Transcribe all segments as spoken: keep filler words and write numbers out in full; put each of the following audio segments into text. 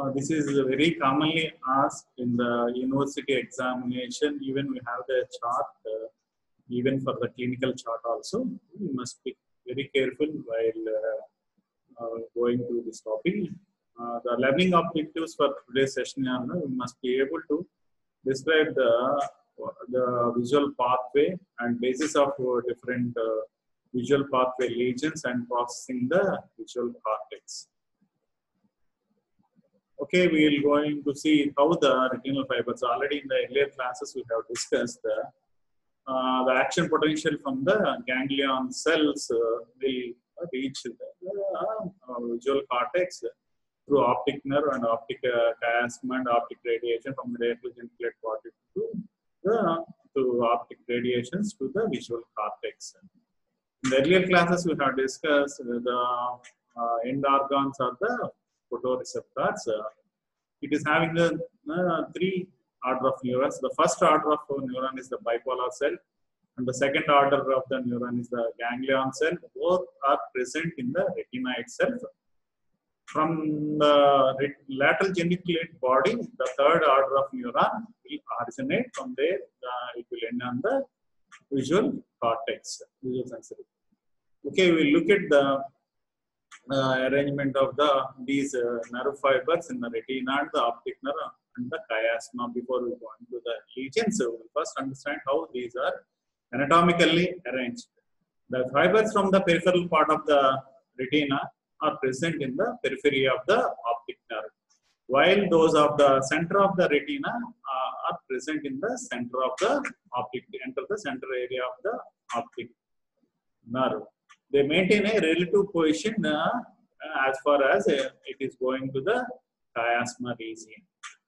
Uh, this is very commonly asked in the university examination. Even we have the chart, uh, even for the clinical chart also. We must be very careful while uh, uh, going through this topic. Uh, the learning objectives for today's session are, uh, we must be able to describe the, the visual pathway and basis of uh, different uh, visual pathway lesions and processing the visual cortex. Okay, we will going to see how the retinal fibers. Already in the earlier classes we have discussed the, uh, the action potential from the ganglion cells uh, will reach the uh, visual cortex through optic nerve and optic uh, chiasma and optic radiation from the retinal geniculate cortex to the to optic radiations to the visual cortex. In the earlier classes we have discussed the uh, end organs are the photoreceptors. Uh, it is having the uh, three order of neurons. The first order of neuron is the bipolar cell, and the second order of the neuron is the ganglion cell. Both are present in the retina itself. From the lateral geniculate body, the third order of neuron will originate. From there, uh, it will end on the visual cortex, visual sensory. Okay, we look at the uh, arrangement of the these uh, nerve fibers in the retina and the optic nerve and the chiasma. Before we go into the lesions, so we'll first understand how these are anatomically arranged. The fibers from the peripheral part of the retina are present in the periphery of the optic nerve, while those of the center of the retina uh, are present in the center of the optic, enter the center area of the optic nerve. They maintain a relative position uh, as far as uh, it is going to the chiasma region.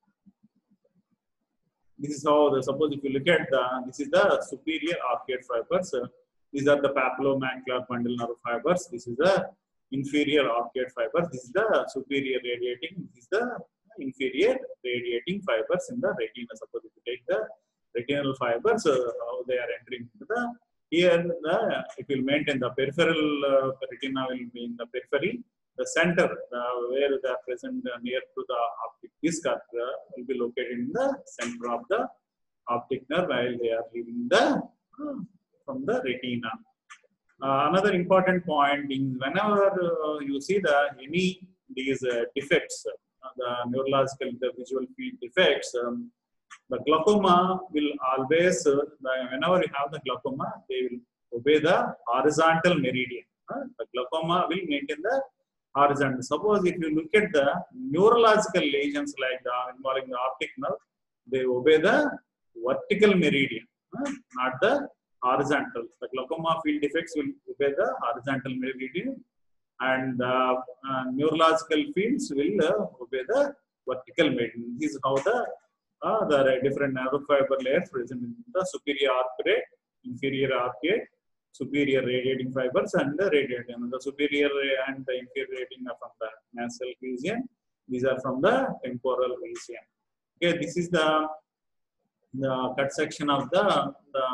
This is how the, suppose if you look at the, this is the superior arcuate fibers. Uh, these are the papillomacular bundle nerve fibers. This is the inferior arcuate fibers. This is the superior radiating. This is the inferior radiating fibers in the retina. Suppose if you take the retinal fibers, uh, how they are entering into the here, the, it will maintain the peripheral uh, retina will be in the periphery. The center, uh, where they are present uh, near to the optic disc, uh, will be located in the center of the optic nerve while they are leaving the uh, from the retina. Uh, another important point is whenever uh, you see the any these uh, defects, uh, the neurological, the visual field defects, um, the glaucoma will always, uh, whenever you have the glaucoma, they will obey the horizontal meridian. Uh, the glaucoma will maintain the horizontal. Suppose if you look at the neurological lesions like the involving the optic nerve, they obey the vertical meridian, uh, not the horizontal. The glaucoma field defects will obey the horizontal meridian, and the uh, neurological fields will uh, obey the vertical meridian. This is how the Uh, the different nerve fiber layers present in the superior arcuate, inferior arcuate, superior radiating fibers, and the radiating. The superior and the inferior radiating are from the nasal region. These are from the temporal region. Okay, this is the, the cut section of the, the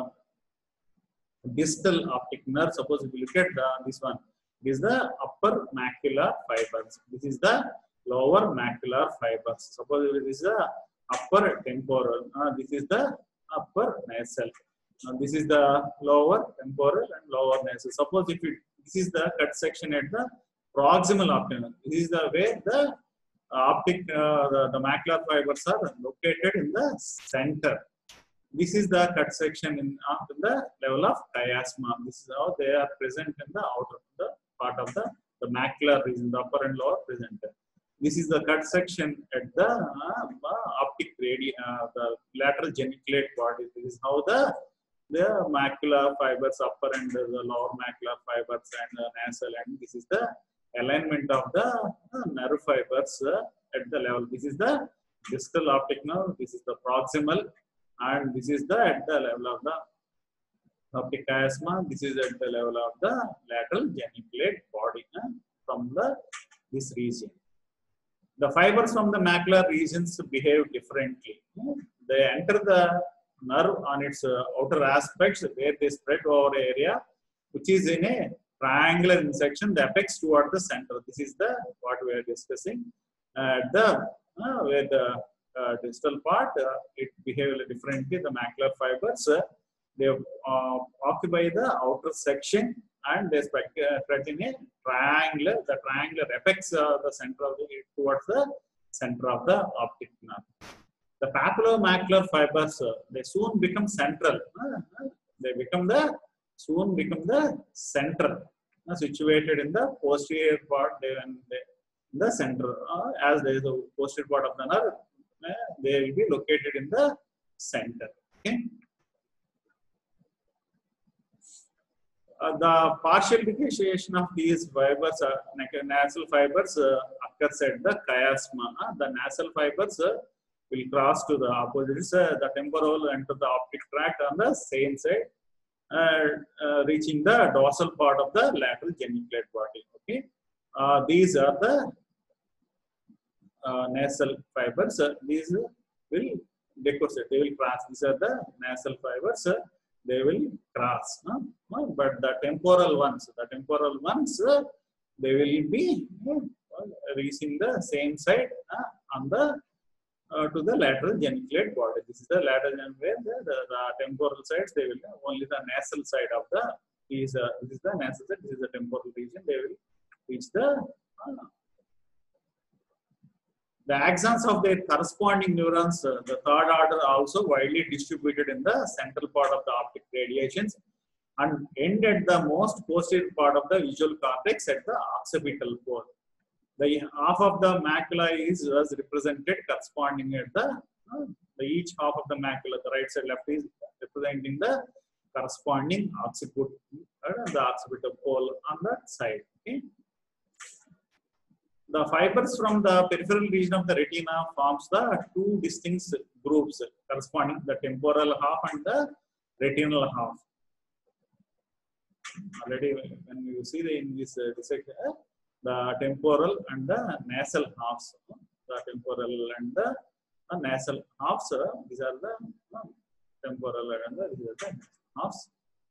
distal optic nerve. Suppose if you look at the, this one, this is the upper macular fibers. This is the lower macular fibers. Suppose this is the upper temporal, uh, this is the upper nasal, uh, this is the lower temporal and lower nasal. Suppose if it, this is the cut section at the proximal optic nerve. This is the where the uh, optic, uh, the, the macular fibers are located in the center. This is the cut section in uh, the level of chiasma. This is how they are present in the outer the part of the, the macular region, the upper and lower present. This is the cut section at the uh, optic radius, uh, the lateral geniculate body. This is how the the macular fibers, upper and the lower macular fibers and the nasal, and this is the alignment of the uh, nerve fibers uh, at the level. This is the distal optic nerve. This is the proximal, and this is the at the level of the optic chiasma. This is at the level of the lateral geniculate body uh, from the this region. The fibers from the macular regions behave differently. They enter the nerve on its uh, outer aspects where they spread over area, which is in a triangular in section, the apex toward the center. This is the what we are discussing. At the uh, where the uh, distal part, uh, it behaves differently. The macular fibers uh, they uh, occupy the outer section and they spread uh, in a triangular. The triangular apex uh, the center of the towards the center of the optic nerve. The papillomacular fibers uh, they soon become central. Uh, they become the soon become the central, uh, situated in the posterior part. They, they in the center, uh, as there is a posterior part of the nerve, uh, they will be located in the center. Okay. Uh, the partial differentiation of these fibers, uh, nasal fibers, uh, occurs at the chiasma. Uh, the nasal fibers uh, will cross to the opposites. Uh, the temporal enter the optic tract on the same side, uh, uh, reaching the dorsal part of the lateral geniculate body. Okay, uh, these are the uh, nasal fibers. Uh, these uh, will decorsate. They will cross. These are the nasal fibers. Uh, they will cross. Uh, uh, but the temporal ones, the temporal ones, uh, they will be uh, reaching the same side uh, on the uh, to the lateral geniculate body. This is the lateral geniculate. The, the, the temporal sides, they will have only the nasal side of the is uh, this is the nasal side. This is the temporal region. They will reach the uh, the axons of their corresponding neurons. Uh, the third order also widely distributed in the central part of the optic radiations and end at the most posterior part of the visual cortex at the occipital pole. The half of the macula is was represented corresponding at the, uh, the each half of the macula, the right side left is representing the corresponding occiput, uh, the occipital pole on that side. Okay. The fibers from the peripheral region of the retina forms the two distinct groups corresponding the temporal half and the retinal half. Already when you see the in this uh, dissection, uh, the temporal and the nasal halves, the temporal and the uh, nasal halves, uh, these are the uh, temporal and the, these are the halves.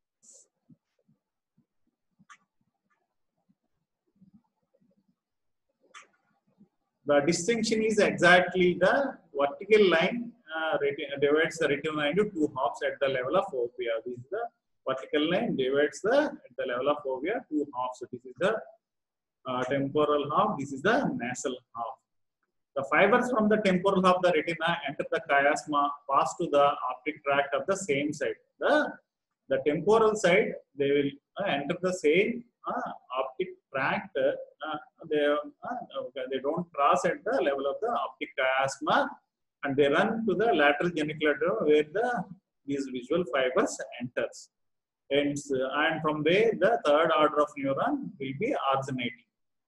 The distinction is exactly the vertical line uh, divides the retinal into two halves at the level of fovea. This is the vertical line divides the at the level of fovea two halves. So this is the uh, temporal half. This is the nasal half. The fibers from the temporal half of the retina enter the chiasma, pass to the optic tract of the same side. The the temporal side they will uh, enter the same uh, optic tract. Uh, they uh, they don't cross at the level of the optic chiasma, and they run to the lateral geniculate where the these visual fibers enters. And, uh, and from there the third order of neuron will be originating.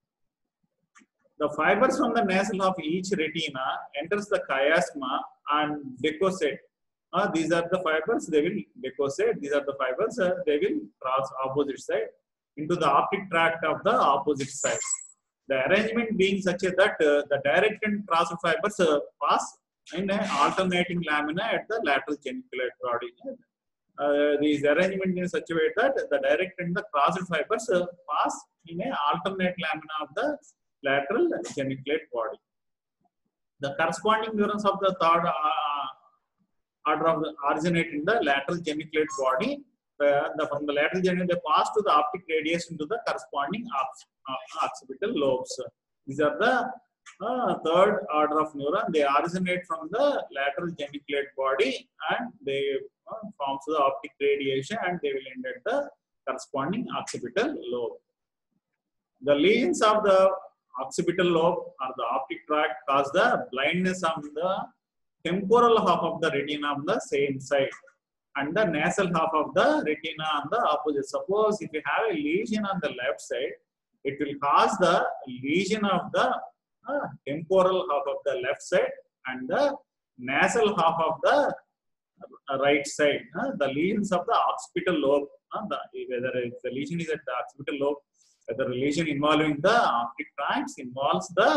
The fibers from the nasal of each retina enters the chiasma and decossate. Uh, these are the fibers, they will decossate. These are the fibers, uh, they will cross opposite side into the optic tract of the opposite sides. The arrangement being such that uh, the direct and crossed fibers uh, pass in an alternating lamina at the lateral geniculate body. Uh, these arrangement in such a way that the direct and the crossed fibers uh, pass in an alternate lamina of the lateral geniculate body. The corresponding neurons of the third uh, order of the originate in the lateral geniculate body. Uh, the, from the lateral geniculate, they pass to the optic radius into the corresponding uh, occipital lobes. These are the uh, third order of neuron. They originate from the lateral geniculate body and they uh, form the optic radiation and they will end at the corresponding occipital lobe. The lesions of the occipital lobe or the optic tract cause the blindness on the temporal half of the retina on the same side and the nasal half of the retina on the opposite. Suppose if you have a lesion on the left side, it will cause the lesion of the uh, temporal half of the left side and the nasal half of the uh, right side. Uh, the lesions of the occipital lobe, uh, the, whether the lesion is at the occipital lobe, whether the lesion involving the optic tracts involves the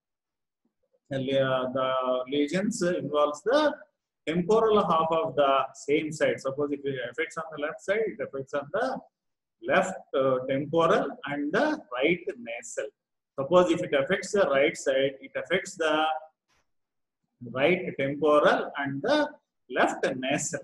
uh, the lesions involves the temporal half of the same side. Suppose if it affects on the left side, it affects on the left uh, temporal and the right nasal. Suppose if it affects the right side, it affects the right temporal and the left nasal.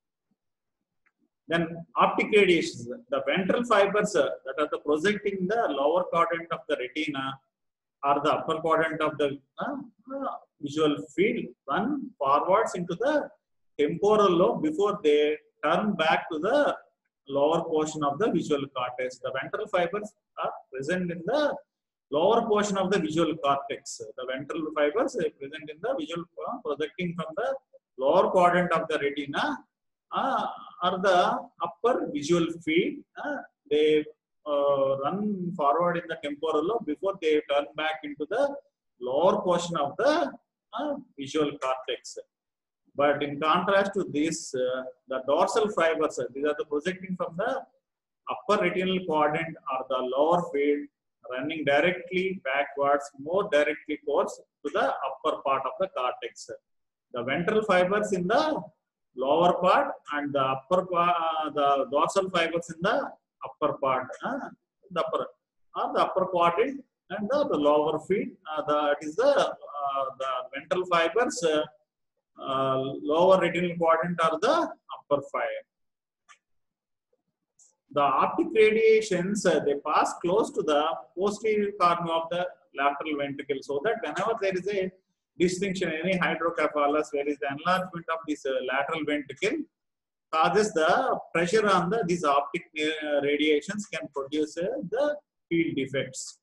Then optic radiations, the ventral fibers uh, that are the projecting the lower quadrant of the retina or the upper quadrant of the uh, uh, visual field run forwards into the temporal lobe before they turn back to the lower portion of the visual cortex. The ventral fibers are present in the lower portion of the visual cortex. The ventral fibers are present in the visual uh, projecting from the lower quadrant of the retina uh, or the upper visual field. Uh, they uh, run forward in the temporal lobe before they turn back into the lower portion of the uh, visual cortex. But in contrast to this, uh, the dorsal fibers, uh, these are the projecting from the upper retinal quadrant or the lower field, running directly backwards, more directly towards to the upper part of the cortex. The ventral fibers in the lower part and the upper part, uh, the dorsal fibers in the upper part, uh, the upper or the upper quadrant and the, the lower field. Uh, that is the uh, the ventral fibers, uh, uh, lower retinal quadrant or the upper fiber. The optic radiations, uh, they pass close to the posterior corner of the lateral ventricle, so that whenever there is a distinction, any hydrocephalus, where is the enlargement of this uh, lateral ventricle, causes the pressure on the these optic uh, radiations can produce uh, the field defects.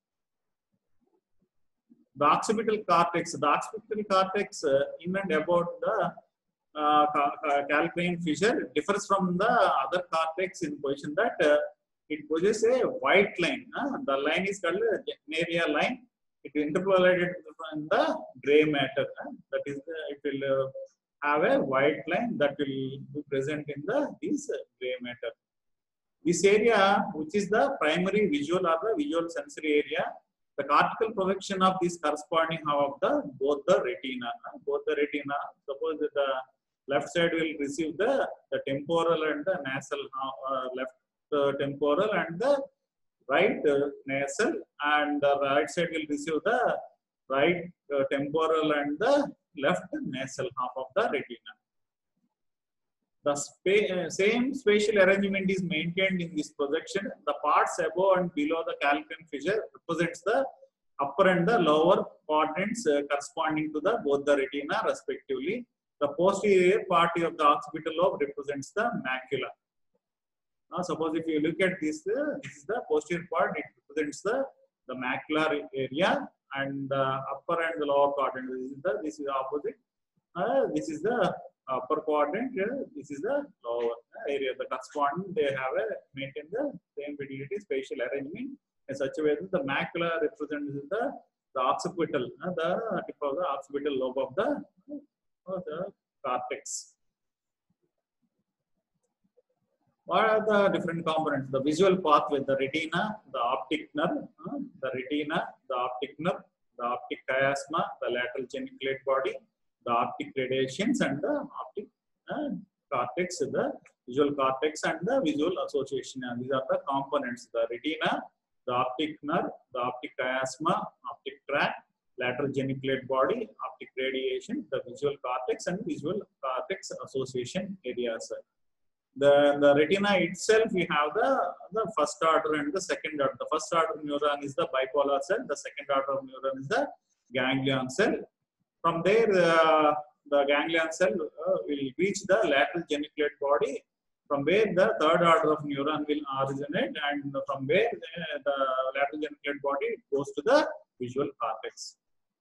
The occipital cortex, the occipital cortex uh, in and about the uh, calcaneal fissure differs from the other cortex in position that uh, it possesses a white line. Uh, the line is called a Navier line. It is interpolated from the gray matter. Uh, that is, uh, it will uh, have a white line that will be present in the this uh, gray matter. This area, which is the primary visual or the visual sensory area, the cortical projection of this corresponding half of the both the retina, uh, both the retina. Suppose that the left side will receive the, the temporal and the nasal, uh, left uh, temporal and the right uh, nasal, and the right side will receive the right uh, temporal and the left nasal half of the retina. The spa uh, same spatial arrangement is maintained in this projection. The parts above and below the calcaneal fissure represents the upper and the lower quadrants uh, corresponding to the both the retina respectively. The posterior part of the occipital lobe represents the macula. Now, suppose if you look at this, uh, this is the posterior part. It represents the the macular area, and the upper and the lower quadrant. This is the this is the opposite. Uh, this is the upper quadrant. Uh, this is the lower area. The corresponding, they have a maintain the same fidelity spatial arrangement in such a way that the macula represents the the occipital, uh, the tip of the occipital lobe of the uh, the cortex. What are the different components? The visual pathway, the retina, the optic nerve, uh, the retina, the optic nerve, the optic chiasma, the lateral geniculate body, the optic radiations, and the optic uh, cortex, the visual cortex, and the visual association. And these are the components: the retina, the optic nerve, the optic chiasma, optic tract, lateral geniculate body, optic radiation, the visual cortex, and visual cortex association areas. The, the retina itself, we have the, the first order and the second order. The first order neuron is the bipolar cell. The second order neuron is the ganglion cell. From there, uh, the ganglion cell uh, will reach the lateral geniculate body, from where the third order of neuron will originate, and from where the, the lateral geniculate body goes to the visual cortex.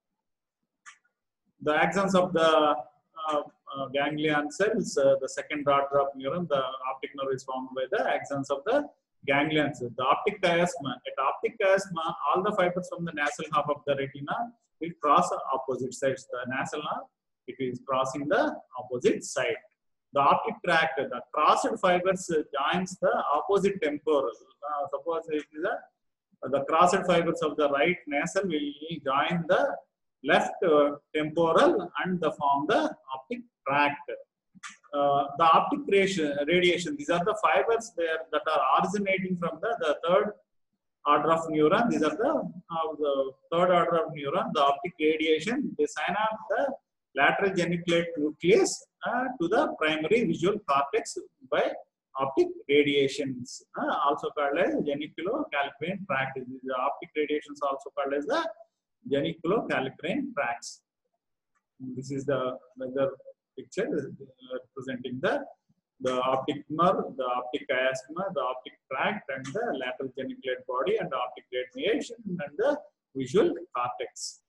The axons of the uh, uh, ganglion cells, uh, the second order of neuron, the optic nerve is formed by the axons of the ganglion cells. The optic chiasma, at optic chiasma, all the fibers from the nasal half of the retina will cross opposite sides. The nasal half, it is crossing the opposite side. The optic tract, the crossed fibers uh, joins the opposite temporal. Uh, suppose it is a, the crossed fibers of the right nasal will join the left uh, temporal and the form the optic tract. Uh, the optic radiation, radiation, these are the fibers there that are originating from the, the third order of neuron. These are the, uh, the third order of neuron. The optic radiation, they sign up the lateral geniculate nucleus uh, to the primary visual cortex by optic radiations, uh, also called as geniculocalciferine tract. The optic radiations also called as the geniculocalciferine tracts. This is the weather picture uh, representing the the optic nerve, the optic chiasma, the optic tract, and the lateral geniculate body, and the optic radiation, and the visual cortex.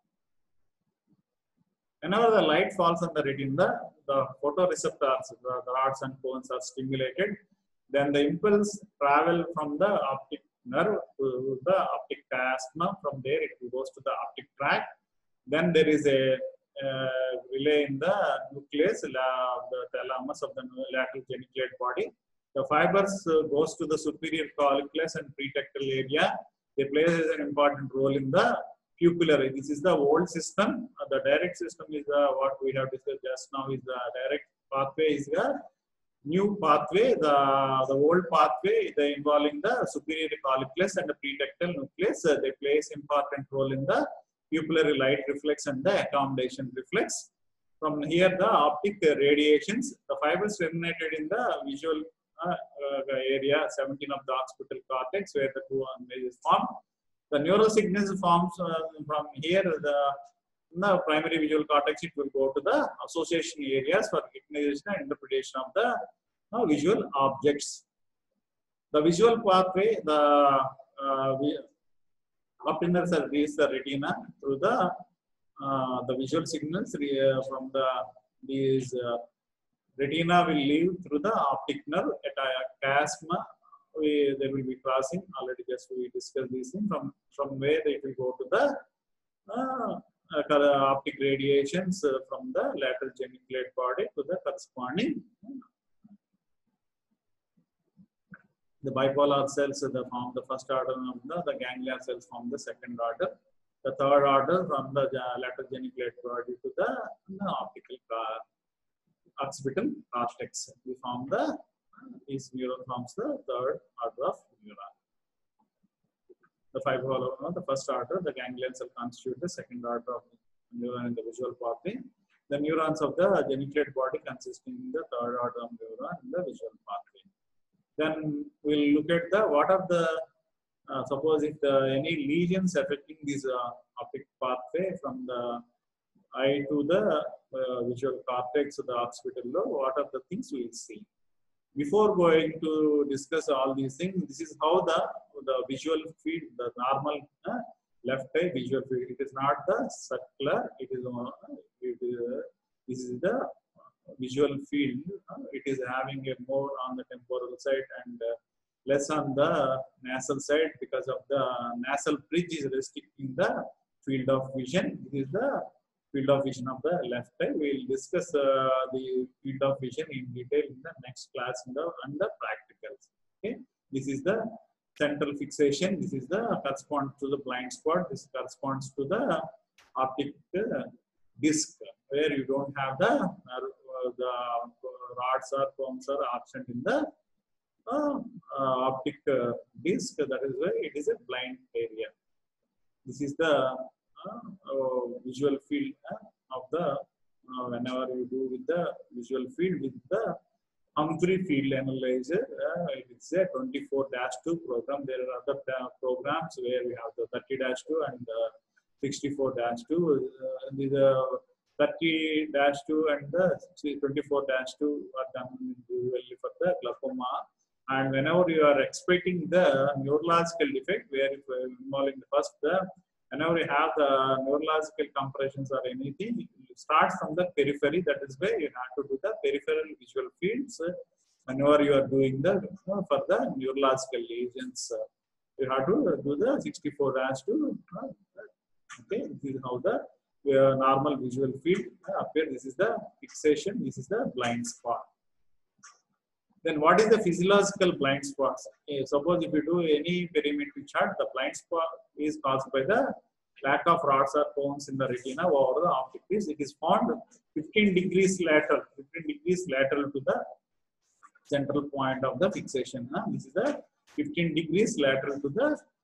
Whenever the light falls on the retina, the photoreceptors, the, the rods and cones are stimulated. Then the impulse travel from the optic nerve to the optic chiasma. From there, it goes to the optic tract. Then there is a uh, relay in the nucleus, la, the thalamus of the lateral geniculate body. The fibers uh, goes to the superior colliculus and pretectal area. They play an important role in the pupillary. This is the old system. Uh, the direct system is uh, what we have discussed just now. Is the direct pathway is the new pathway. The the old pathway, the involving the superior colliculus and the pretectal nucleus. Uh, they play an important role in the pupillary light reflex and the accommodation reflex. From here, the optic radiations, the fibers terminated in the visual uh, uh, area seventeen of the occipital cortex, where the two images form. The neurosignals forms uh, from here, the, the primary visual cortex, it will go to the association areas for recognition and interpretation of the uh, visual objects. The visual pathway, the uh, optic nerves reach the retina through the uh, the visual signals uh, from the these uh, retina will leave through the optic nerve at a chiasma. We, they will be crossing, already just we discussed these things, from from where it will go to the uh, uh, optic radiations uh, from the lateral geniculate body to the corresponding the bipolar cells, uh, the form the first order of the, the ganglia cells form the second order. The third order from the uh, lateral geniculate body to the, the optical uh, occipital cortex. We form the This neuron forms the third order of neuron. The five hollow, the first order, the ganglion cell constitute the second order of neuron in the visual pathway. The neurons of the geniculate body consisting in the third order of neuron in the visual pathway. Then we'll look at the what are the uh, suppose if the any lesions affecting this uh, optic pathway from the eye to the uh, visual cortex to the occipital lobe, what are the things we will see. Before going to discuss all these things, this is how the, the visual field, the normal uh, left eye visual field. It is not the circular, it is, uh, it is uh, this is the visual field. Uh, it is having a more on the temporal side and uh, less on the nasal side, because of the nasal bridge is restricting the field of vision. This is the field of vision of the left eye. We will discuss uh, the field of vision in detail in the next class in the, and the practicals. Okay, this is the central fixation. This is the corresponds to the blind spot. This corresponds to the optic uh, disc, where you don't have the uh, the rods or cones are absent in the uh, uh, optic uh, disc. That is why it is a blind area. This is the Uh, uh, visual field uh, of the uh, whenever you do with the visual field with the Humphrey field analyzer. Uh, it's a twenty-four dash two program. There are other uh, programs where we have the thirty dash two and uh, sixty-four dash two. Uh, the thirty dash two and the twenty-four dash two are done usually for the glaucoma. And whenever you are expecting the neurological defect, where if uh, involving the first the whenever you have the neurological compressions or anything, you start from the periphery. That is where you have to do the peripheral visual fields. Whenever you are doing the uh, for the neurological lesions, uh, you have to do the sixty-four dash two. Uh, okay, this is how the uh, normal visual field uh, appear. This is the fixation. This is the blind spot. Then what is the physiological blind spots? Uh, suppose if you do any perimetry chart, the blind spot is caused by the lack of rods or cones in the retina over the optic disc. It is found fifteen degrees lateral, fifteen degrees lateral to the central point of the fixation. Huh? This is the fifteen degrees lateral to the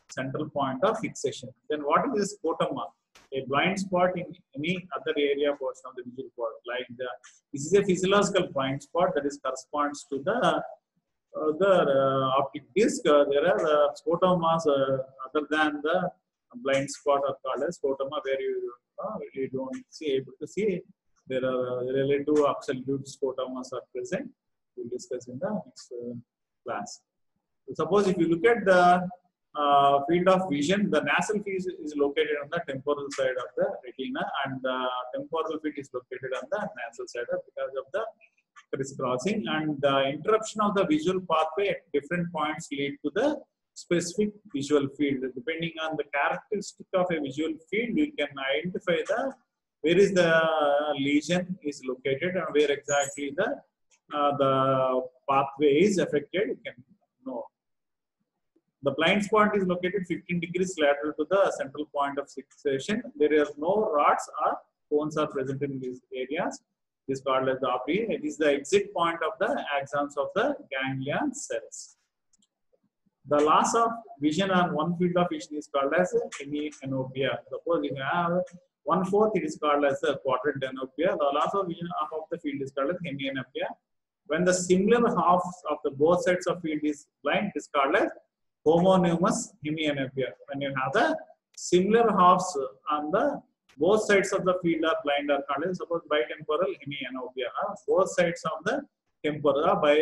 central point of fixation. Then what is this scotoma? A blind spot in any other area portion of the visual cord. Like the, this is a physiological blind spot that is corresponds to the uh, the uh, optic disc. Uh, there are uh, scotomas uh, other than the blind spot are called as scotoma, where you uh, you don't see able to see. There are uh, relative absolute scotomas are present. We'll discuss in the next uh, class. So suppose if you look at the uh, field of vision, the nasal field is located on the temporal side of the retina, and the temporal field is located on the nasal side because of the crisscrossing, and the interruption of the visual pathway at different points lead to the specific visual field. Depending on the characteristic of a visual field, you can identify the where is the lesion is located and where exactly the uh, the pathway is affected. You can know. The blind spot is located fifteen degrees lateral to the central point of fixation. There are no rods or cones are present in these areas. This is called as the opry. It is the exit point of the axons of the ganglion cells. The loss of vision on one field of vision is called as hemianopia. Suppose you have one fourth, it is called as a quadrant anopia. The loss of vision of the field is called as hemianopia. When the similar halves of the both sides of field is blind, it is called as homonymous hemianopia. When you have the similar halves on the both sides of the field are blind are called as, suppose, bitemporal hemianopia. Uh, both sides of the temporal by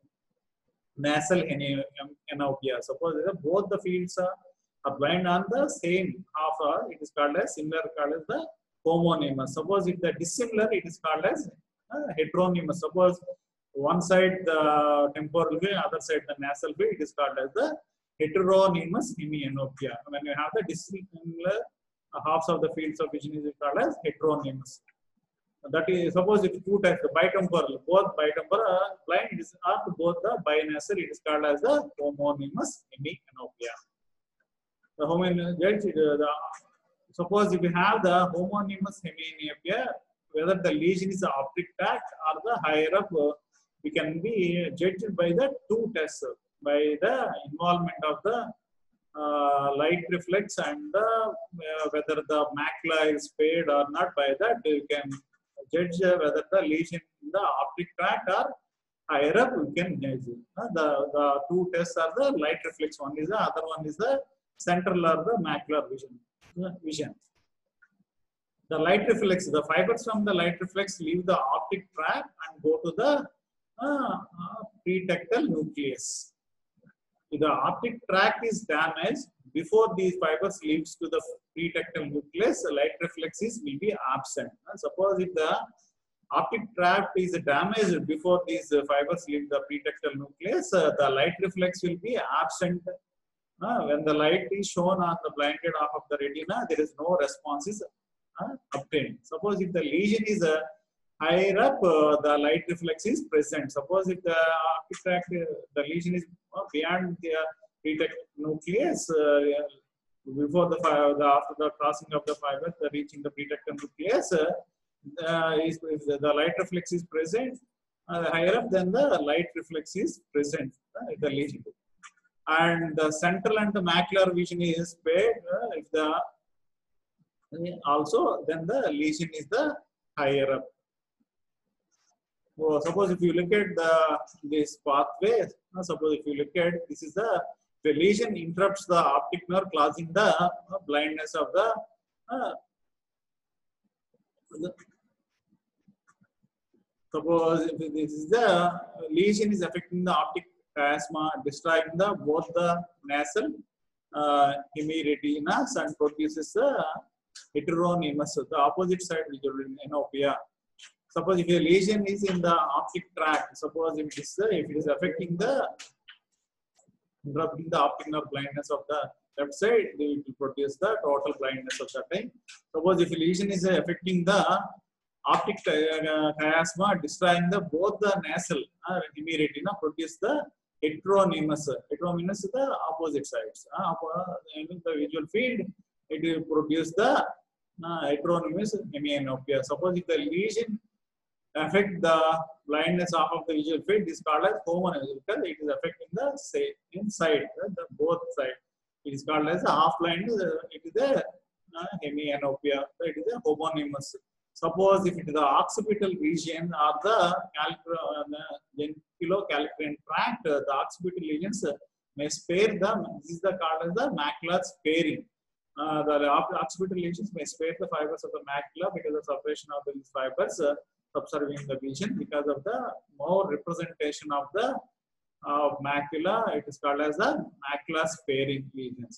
nasal hemianopia. Suppose both the fields are, are blind on the same half, or it is called as similar, called as the homonymous. Suppose if the dissimilar, it is called as uh, heteronymous. Suppose one side the temporal way, other side the nasal way, it is called as the heteronymous hemianopia. When you have the dissimilar halves of the fields of vision, is called as heteronymous. That is, suppose if two types, the bitemporal, both bitemporal are blind, it is or both the binasal, it is called as the homonymous hemianopia. The homonymous, the, suppose if you have the homonymous hemianopia, whether the lesion is the optic tract or the higher up, uh, we can be judged by the two tests, by the involvement of the uh, light reflex and the, uh, whether the macula is spared or not. By that you can judge uh, whether the lesion in the optic tract or higher up, we can judge. Uh, the, the two tests are the light reflex, one is the other one is the central or the macular vision. Uh, vision. The light reflex, the fibers from the light reflex leave the optic tract and go to the uh, uh, pretectal nucleus. If the optic tract is damaged, before these fibers leaves to the pretectal nucleus, the light reflexes will be absent. Uh, suppose if the optic tract is damaged before these uh, fibers leave the pretectal nucleus, uh, the light reflex will be absent. Uh, when the light is shown on the blinded half of the retina, there is no responses uh, obtained. Suppose if the lesion is uh, higher up, uh, the light reflex is present. Suppose if the optic tract, uh, the lesion is uh, beyond the pretectal nucleus, uh, before the, the after the crossing of the fiber, the reaching the pretectal nucleus, uh, uh, is, if the, the light reflex is present, uh, higher up, then the light reflex is present, uh, the lesion. And the central and the macular vision is spared. Uh, if the also, then the lesion is the higher up. So suppose if you look at the this pathway, uh, suppose if you look at this is the the lesion interrupts the optic nerve, causing the uh, blindness of the, uh, the. Suppose if this is the lesion is affecting the optic chiasma, destroying the both the nasal uh, hemiretinas and produces the heteronymous, the opposite side visual anopia. Suppose if a lesion is in the optic tract, suppose if this if it is affecting the interrupting the optic nerve blindness of the left side, they will produce the total blindness of that time. Suppose if a lesion is affecting the optic chiasma, destroying the both the nasal uh, hemiretina, produce the heteronymous. Heteronymous is the opposite sides. Uh, in the visual field, it will produce the uh, heteronymous hemianopia. Suppose if the lesion affect the blindness half of the visual field, is called as homonymous because it is affecting the say inside uh, the both sides. It is called as a half-blind. It is a uh, hemianopia. So it is a homonymous. Suppose if it is the occipital region or the genitalo-calcarean tract, uh, the occipital lesions uh, may spare the. This is the called as the macular sparing. Uh, the occipital lesions may spare the fibers of the macula because of separation of these fibers uh, observing the vision because of the more representation of the uh, macula. It is called as the macular sparing lesions.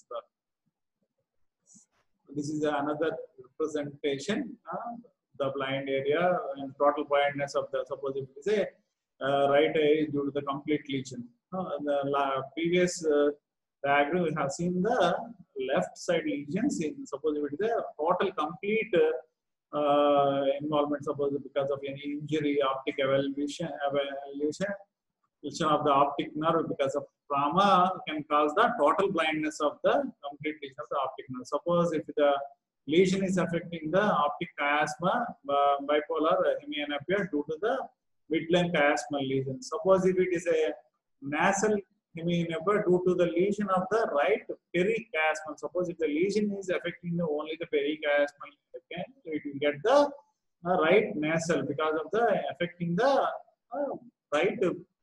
This is another representation. Uh, the blind area and total blindness of the, suppose it is a uh, right eye due to the complete lesion. Uh, the previous uh, diagram we have seen the left side lesions in, suppose it is a total complete uh, uh, involvement, suppose because of any injury, optic evaluation, evaluation of the optic nerve because of trauma can cause the total blindness of the complete lesion of the optic nerve. Suppose if the lesion is affecting the optic chiasma, uh, bipolar hemianopia due to the midline chiasmal lesion. Suppose if it is a nasal hemianopia due to the lesion of the right perichiasmal. Suppose if the lesion is affecting the, only the perichiasmal, okay, it will get the uh, right nasal because of the affecting the uh, right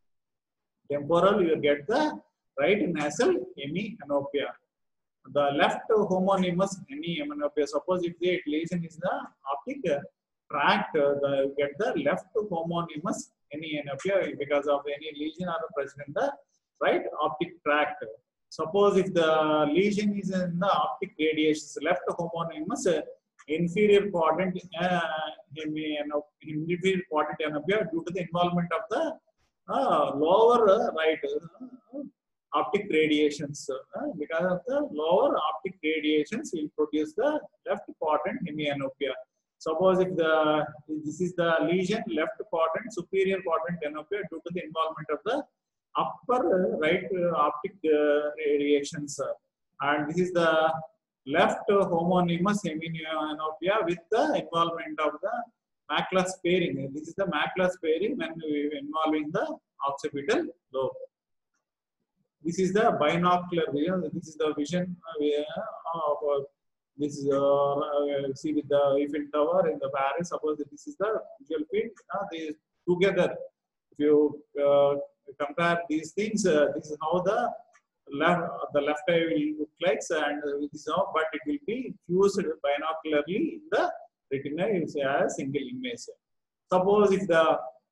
temporal. You will get the right nasal hemianopia. The left homonymous hemianopia. Suppose if the lesion is the optic tract, uh, the, you get the left homonymous hemianopia because of any lesion or present in the right optic tract. Suppose if the lesion is in the optic radiations, left homonymous uh, inferior quadrant uh, inferior quadrant hemianopia due to the involvement of the uh, lower uh, right uh, optic radiations. Uh, because of the lower optic radiations will produce the left quadrant hemianopia. Suppose if the this is the lesion left quadrant superior quadrant hemianopia due to the involvement of the upper uh, right uh, optic uh, radiations, uh, and this is the left uh, homonymous hemianopia with the involvement of the macular sparing. This is the macular sparing when we involving the occipital lobe. This is the binocular vision. This is the vision uh, of uh, this is uh, uh, see with the Eiffel Tower in the Paris. Suppose that this is the visual field. Uh, they together, if you uh, compare these things, uh, this is how the left the left eye will look like, and this is how, but it will be fused binocularly in the retina as single image. Suppose if the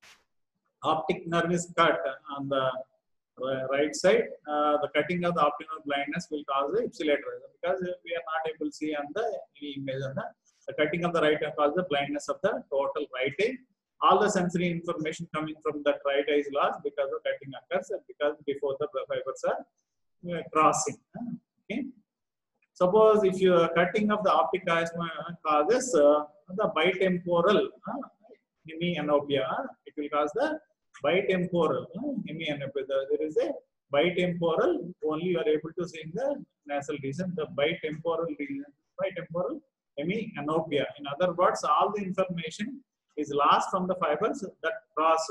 optic nerve is cut on the right side, uh, the cutting of the optic nerve blindness will cause the ipsilateral because we are not able to see on the any image on the, the cutting of the right eye causes the blindness of the total right eye. All the sensory information coming from that right eye is lost because of cutting occurs because before the fibers are uh, crossing. Okay. Suppose if you are cutting of the optic chiasma causes uh, the bitemporal uh, hemianopia, it will cause the bitemporal uh, hemianopia. There is a bitemporal, only you are able to see in the nasal region, the bitemporal region, bitemporal hemianopia. In other words, all the information is lost from the fibers that cross,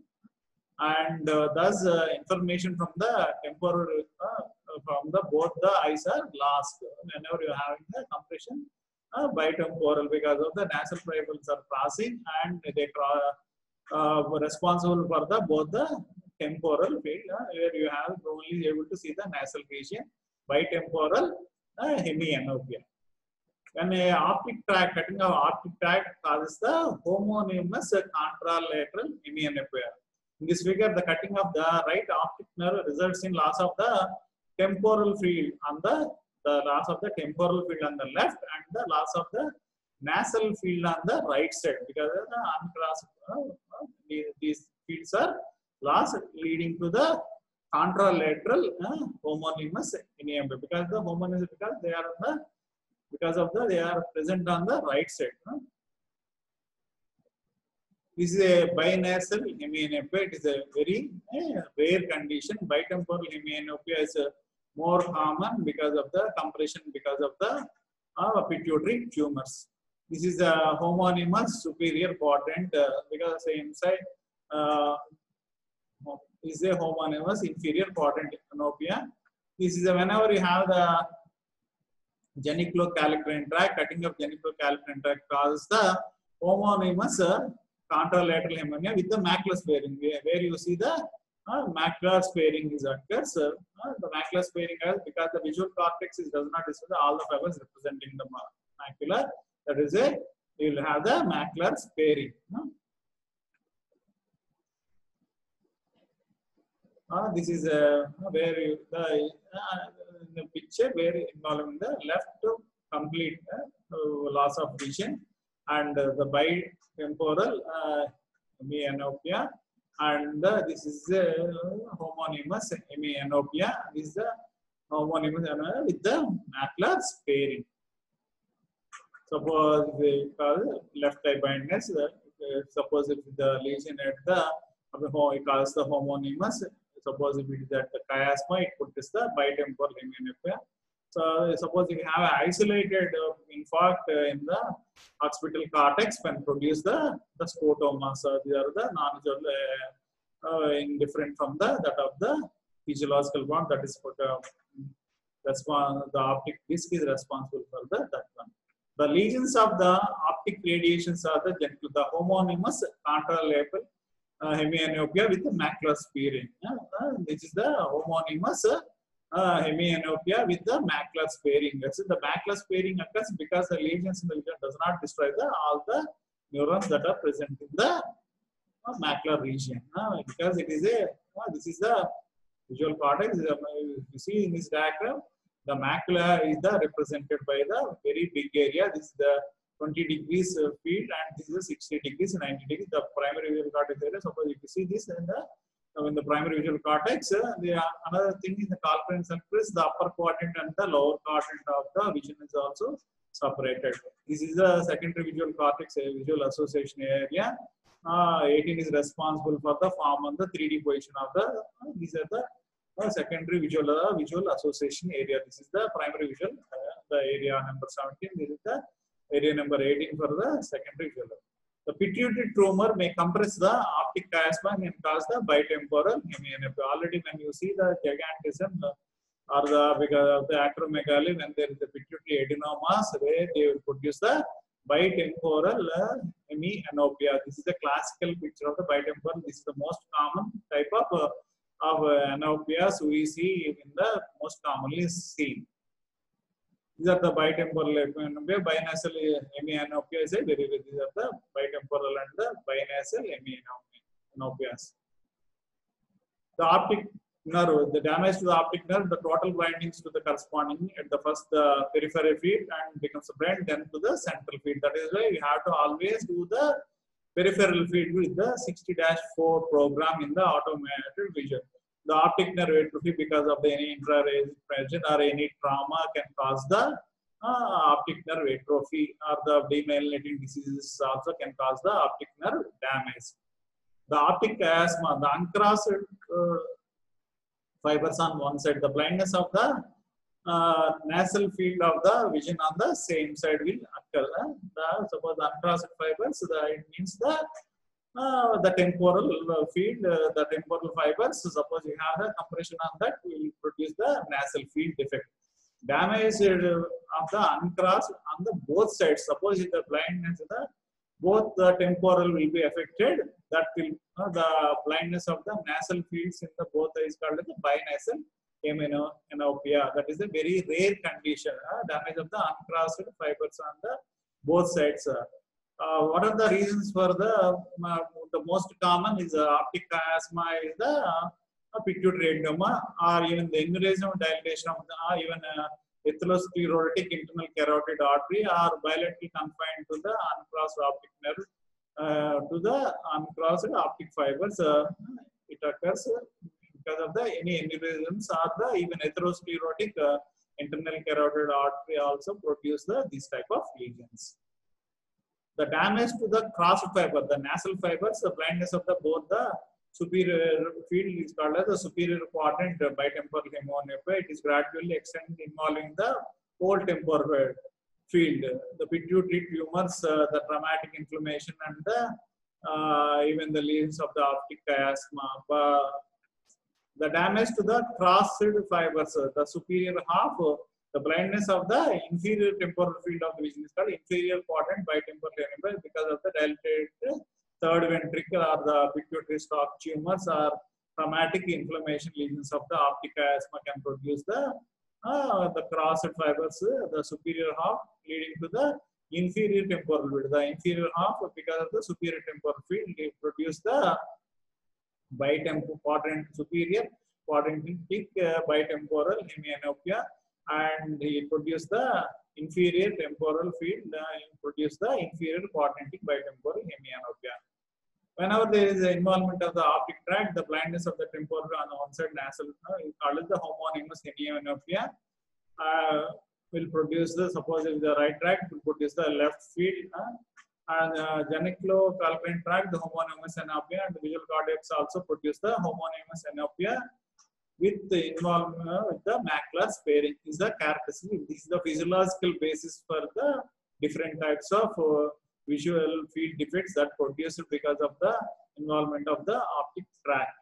and uh, thus uh, information from the temporal uh, from the both the eyes are lost whenever you are having the compression uh, bitemporal because of the nasal fibrils are crossing and they are uh, responsible for the both the temporal field uh, where you have only able to see the nasal region, bitemporal uh, hemianopia. When a optic tract, cutting of optic tract causes the homonymous contralateral hemianopia. In this figure, the cutting of the right optic nerve results in loss of the temporal field on the, the loss of the temporal field on the left and the loss of the nasal field on the right side because of the uncrossed, uh, uh, these fields are lost, leading to the contralateral uh, homonymous hemianopia because the homonymous because they are on the because of the they are present on the right side. Huh? This is a binasal hemianopia. It is a very uh, rare condition. Bitemporal hemianopia is uh, more common because of the compression, because of the uh, pituitary tumors. This is a homonymous superior quadrant uh, because same side uh, is a homonymous inferior quadrant hemianopia. This is a, whenever you have the geniculocalciferine tract, cutting of geniculocalciferine tract causes the homonymous uh, contralateral pneumonia with the macular sparing, where, where you see the uh, macular sparing is occurs. Uh, the macular sparing has, because the visual cortex is does not display all the fibers representing the macula. That is a, you will have the macular sparing. Uh. Uh, this is uh, where you, the, uh, the picture where involving the left complete uh, loss of vision and uh, the bitemporal uh, hemianopia, and uh, this is uh, homonymous hemianopia. This is the homonymous uh, with the macular sparing. Suppose we call left eye blindness. Uh, suppose if the lesion at the it calls the homonymous. Suppose if it is at the chiasma, it puts the bitemporal hemianopia. So suppose if you have an isolated uh, infarct uh, in the occipital cortex, can produce the the scotoma. So these are the non-visual uh, uh, indifferent from the that of the physiological one. That is for the response. The optic disc is responsible for the that one. The lesions of the optic radiations are the genital, the homonymous contralateral Uh, hemianopia with the macular sparing. Uh, uh, this is the homonymous uh, hemianopia with the macular sparing. That's it. The macular sparing occurs because the lesions in the vision does not destroy the all the neurons that are present in the uh, macular region. Uh, because it is a uh, this is the visual cortex. You see in this diagram, the macula is the represented by the very big area. This is the twenty degrees uh, field, and this is a sixty degrees, ninety degrees. The primary visual cortex area. Suppose if you see this in the uh, in the primary visual cortex, uh, the uh, another thing is the calciferin sulfur, the upper quadrant and the lower quadrant of the vision is also separated. This is the secondary visual cortex uh, visual association area. Uh, eighteen is responsible for the form on the three D position of the. Uh, these are the uh, secondary visual uh, visual association area. This is the primary visual. Uh, the area number seventeen. This is the area number eighteen for the secondary visual. The pituitary tumor may compress the optic chiasma and cause the bitemporal hemianopia. Already when you see the gigantism or the because of the acromegaly, when there is the pituitary adenomas, where they will produce the bitemporal uh, hemianopia. This is the classical picture of the bitemporal. This is the most common type of uh, of uh, anopias we see in the most commonly seen. These are the bitemporal hemianopia. Binasal hemianopia is a very, these are the bitemporal and the binasal hemianopias. The optic nerve, the damage to the optic nerve, the total blindings to the corresponding at the first the peripheral field and becomes blind, then to the central field. That is why we have to always do the peripheral field with the sixty dash four program in the automated vision. The optic nerve atrophy because of the any intraretinal or any trauma can cause the uh, optic nerve atrophy, or the demyelinating diseases also can cause the optic nerve damage. The optic chiasma, the uncrossed uh, fibers on one side, the blindness of the uh, nasal field of the vision on the same side will occur. Uh, the, suppose the uncrossed fibers, the, it means the Uh, the temporal uh, field, uh, the temporal fibers, so suppose you have a compression on that, will produce the nasal field defect. Damage uh, of the uncrossed on the both sides. Suppose if the blindness, the both the temporal will be affected. That will uh, the blindness of the nasal fields in the both is called the binasal hemianopia. That is a very rare condition. Uh, damage of the uncrossed fibers on the both sides. Uh, Uh, what are the reasons for the uh, the most common is uh, optic chiasma is the uh, pituitary adenoma, or even the aneurysm dilatation of the uh, even uh, atherosclerotic internal carotid artery, or bilaterally confined to the uncrossed optic nerve uh, to the uncrossed optic fibers. Uh, it occurs because of the any aneurysms, or the even atherosclerotic uh, internal carotid artery also produce the this type of lesions. The damage to the crossed fiber, the nasal fibers, the blindness of the both the superior field is called as the superior quadrant bitemporal hemianopia. It is gradually extended involving the whole temporal field. The pituitary tumors, uh, the traumatic inflammation, and the uh, even the lesions of the optic chiasma. Uh, The damage to the crossed fibers, the superior half, the blindness of the inferior temporal field of the vision is called inferior quadrant bitemporal aneurysm because of the dilated third ventricle or the pituitary stalk tumors or traumatic inflammation lesions of the optic chiasma can produce the uh, the crossed fibers, uh, the superior half leading to the inferior temporal field. The inferior half, because of the superior temporal field, they produce the bitemporal quadrant superior quadrantic uh, bitemporal hemianopia, and it produce the inferior temporal field, uh, produce the inferior quadrantic bitemporal hemianopia. Whenever there is an involvement of the optic tract, the blindness of the temporal on the one side nasal uh, is called the homonymous hemianopia. Uh, will produce the, suppose if the right tract will produce the left field, uh, and uh, geniculo-calcarean tract, the homonymous anopia, and the visual cortex also produce the homonymous anopia with the involvement uh, with the macular sparing. Is the characteristic. This is the physiological basis for the different types of uh, visual field defects that produced because of the involvement of the optic tract.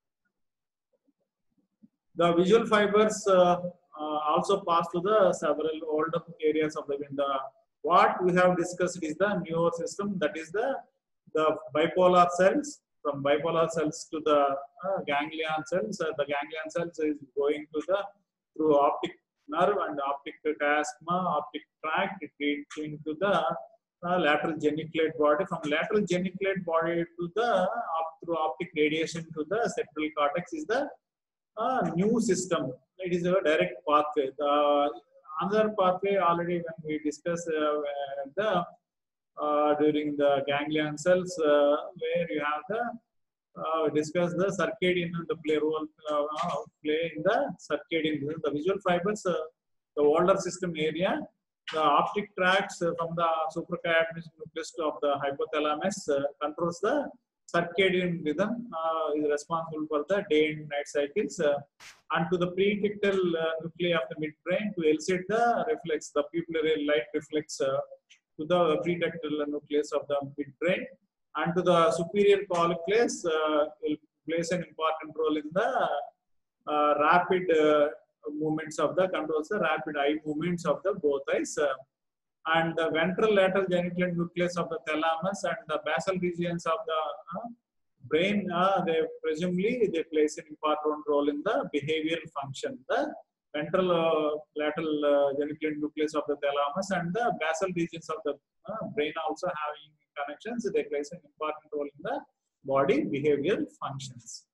The visual fibers uh, uh, also pass to the several older areas of the window. What we have discussed is the newer system, that is the, the bipolar cells. From bipolar cells to the uh, ganglion cells. Uh, the ganglion cells is going to the through optic nerve and optic chiasma, optic tract, it leads into the uh, lateral geniculate body. From lateral geniculate body to the up through optic radiation to the central cortex is the uh, new system. It is a direct pathway. The another pathway already when we discussed uh, the uh, during the ganglion cells, uh, where you have the uh, discuss the circadian and the play role uh, play in the circadian. The visual fibers, uh, the older system area, the optic tracts uh, from the suprachiasmatic nucleus of the hypothalamus uh, controls the circadian rhythm, uh, is responsible for the day and night cycles, uh, and to the pretectal uh, nuclei of the midbrain to elicit the reflex, the pupillary light reflex uh, to the pretectal nucleus of the midbrain, and to the superior colliculus uh, will plays an important role in the uh, rapid uh, movements of the controls the rapid eye movements of the both eyes. Uh, and the ventral lateral geniculate nucleus of the thalamus and the basal regions of the uh, brain, uh, they presumably they plays an important role in the behavioral function. The ventral uh, lateral uh, geniculate nucleus of the thalamus and the basal regions of the uh, brain also having connections, they plays an important role in the body behavioral functions.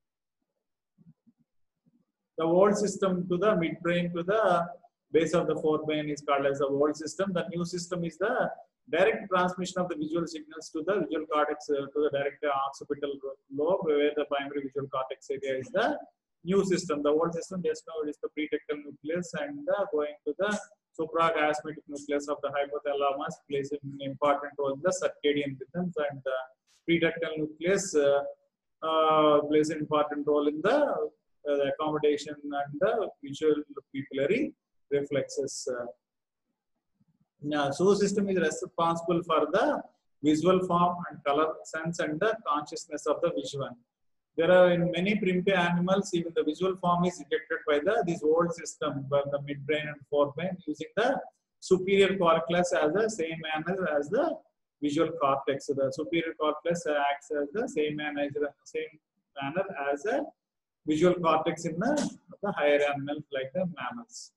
The whole system to the midbrain to the base of the forebrain is called as the whole system. The new system is the direct transmission of the visual signals to the visual cortex, uh, to the direct occipital lobe, where the primary visual cortex area is the new system. The old system just now is the pretectal nucleus, and uh, going to the suprachiasmatic nucleus of the hypothalamus plays an important role in the circadian rhythms, and the pretectal nucleus uh, uh, plays an important role in the, uh, the accommodation and the visual pupillary reflexes. Uh, now, so system is responsible for the visual form and color sense and the consciousness of the vision. There are in many primitive animals, even the visual form is detected by the this old system, by the midbrain and forebrain, using the superior cortex as the same manner as the visual cortex. So the superior cortex acts as the same manner, same manner as a visual cortex in the, the higher animals like the mammals.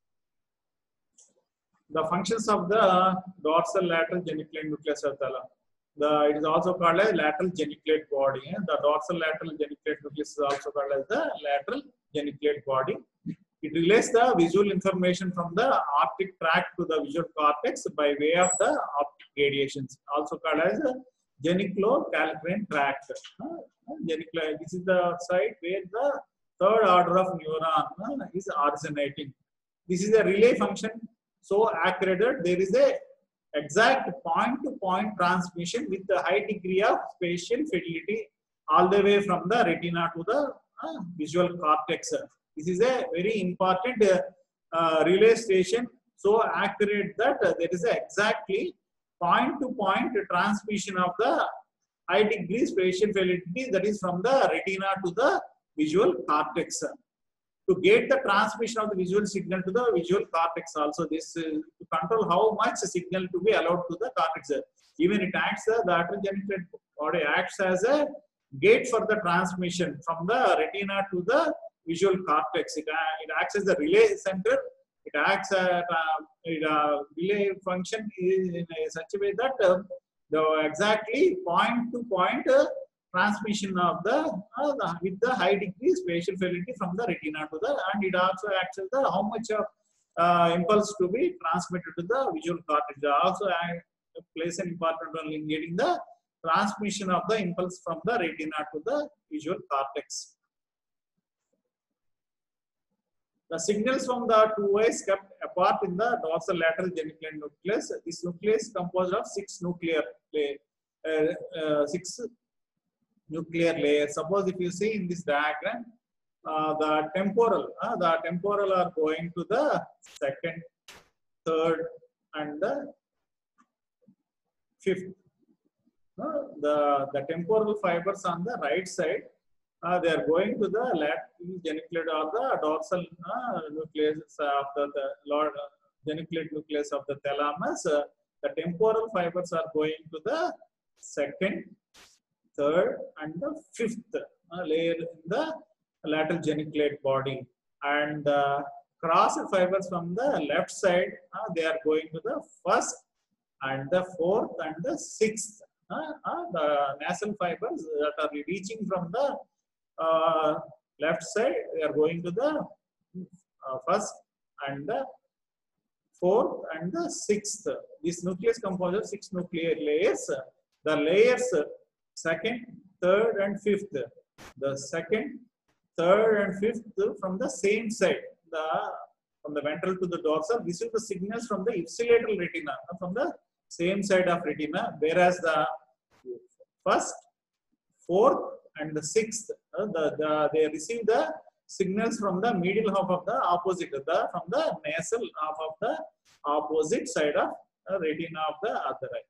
The functions of the dorsal lateral geniculate nucleus of the The, it is also called as lateral geniculate body. The dorsal lateral geniculate nucleus is also called as the lateral geniculate body. It relays the visual information from the optic tract to the visual cortex by way of the optic radiations, also called as the geniculo-calcarean tract. This is the site where the third order of neuron is originating. This is a relay function so accurate that there is a exact point-to-point transmission with a high degree of spatial fidelity all the way from the retina to the uh, visual cortex. This is a very important uh, uh, relay station, so accurate that uh, there is a exactly point-to-point transmission of the high degree spatial fidelity, that is from the retina to the visual cortex. To get the transmission of the visual signal to the visual cortex also, this uh, to control how much signal to be allowed to the cortex. Even it acts, uh, the lateral geniculate body acts as a gate for the transmission from the retina to the visual cortex. It, uh, it acts as the relay center. It acts at uh, it, uh, relay function is in a such a way that uh, the exactly point to point uh, transmission of the, uh, the with the high degree spatial fidelity from the retina to the, and it also acts as the how much of uh, impulse to be transmitted to the visual cortex. It also uh, plays an important role in getting the transmission of the impulse from the retina to the visual cortex. The signals from the two eyes kept apart in the dorsal lateral geniculate nucleus. This nucleus is composed of six nuclear uh, uh, six nuclear layers. Suppose if you see in this diagram, uh, the temporal, uh, the temporal are going to the second, third, and the fifth. Uh, the the temporal fibers on the right side. Uh, they are going to the lateral geniculate or the dorsal uh, nucleus of the, the Lord, uh, geniculate nucleus of the thalamus. Uh, the temporal fibers are going to the second, third, and the fifth uh, layer in the lateral geniculate body. And uh, crossed fibers from the left side, uh, they are going to the first, and the fourth, and the sixth. Uh, uh, the nasal fibers that are reaching from the Uh, left side, they are going to the uh, first and the fourth and the sixth. This nucleus composed of six nuclear layers. The layers second, third, and fifth. The second, third, and fifth from the same side. The from the ventral to the dorsal. This is the signals from the ipsilateral retina, from the same side of retina. Whereas the first, fourth, and the sixth, uh, the, the, they receive the signals from the medial half of the opposite, the, from the nasal half of the opposite side of the retina of the other eye.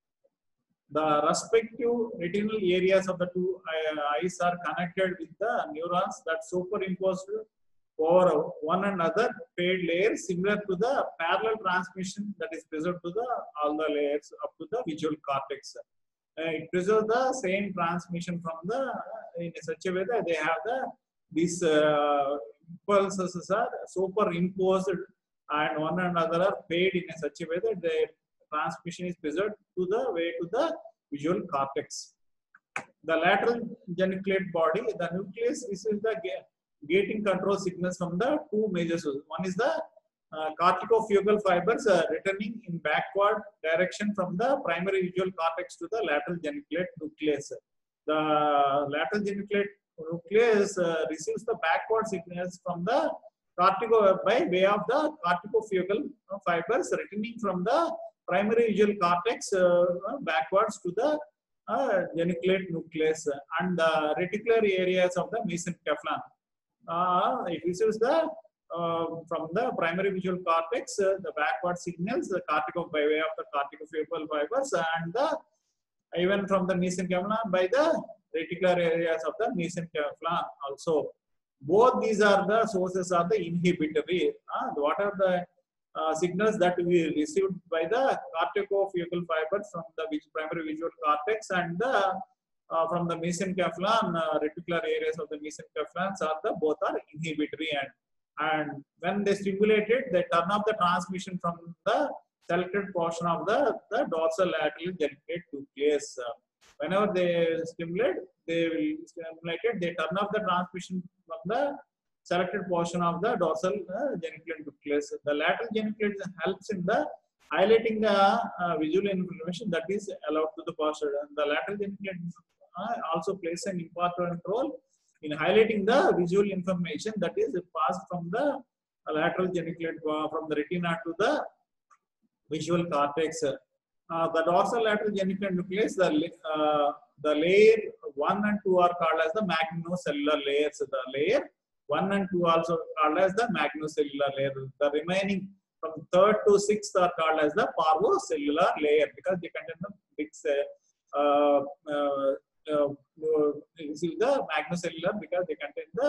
The respective retinal areas of the two eyes are connected with the neurons that superimposed over one another paired layers, similar to the parallel transmission that is preserved to the all the layers up to the visual cortex. Uh, it preserves the same transmission from the uh, in such a way that they have the these uh, impulses are superimposed and one another are paired in a such a way that the transmission is preserved to the way to the visual cortex. The lateral geniculate body, the nucleus, this is the gating control signals from the two major sources. One is the Uh, corticofugal fibers uh, returning in backward direction from the primary visual cortex to the lateral geniculate nucleus. The lateral geniculate nucleus uh, receives the backward signals from the cortico by way of the corticofugal fibers returning from the primary visual cortex uh, backwards to the uh, geniculate nucleus and the reticular areas of the mesencephalon. Uh, it receives the Uh, from the primary visual cortex, uh, the backward signals, the cortico by way of the corticofugal fibers, and the even from the mesencephalon by the reticular areas of the mesencephalon also. Both these are the sources of the inhibitory. Uh, what are the uh, signals that we received by the corticofugal fibers from the primary visual cortex and the uh, from the mesencephalon, uh, reticular areas of the mesencephalon are the both are inhibitory, and and when they stimulate it, they turn off the transmission from the selected portion of the, the dorsal lateral geniculate nucleus. Uh, whenever they stimulate, they will stimulate it, they turn off the transmission from the selected portion of the dorsal uh, geniculate nucleus. The lateral geniculate helps in the highlighting the uh, visual information that is allowed to the posterior. And the lateral geniculate uh, also plays an important role in highlighting the visual information that is passed from the lateral geniculate uh, from the retina to the visual cortex. Uh, the dorsal lateral geniculate nucleus, the uh, the layer one and two are called as the magnocellular layers. The layer one and two also called as the magnocellular layer. The remaining from third to sixth are called as the parvocellular layer because they contain the big uh, uh, Uh, uh, this is the magnocellular because they contain the